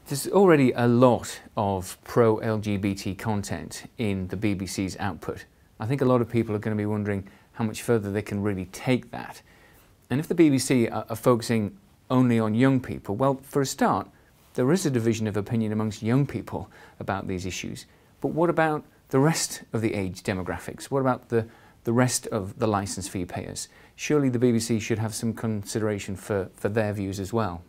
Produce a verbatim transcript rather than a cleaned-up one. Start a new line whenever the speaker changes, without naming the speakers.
There's already a lot of pro-L G B T content in the B B C's output. I think a lot of people are going to be wondering how much further they can really take that. And if the B B C are, are focusing only on young people, well, for a start, there is a division of opinion amongst young people about these issues. But what about the rest of the age demographics? What about the, the rest of the licence fee payers? Surely the B B C should have some consideration for, for their views as well.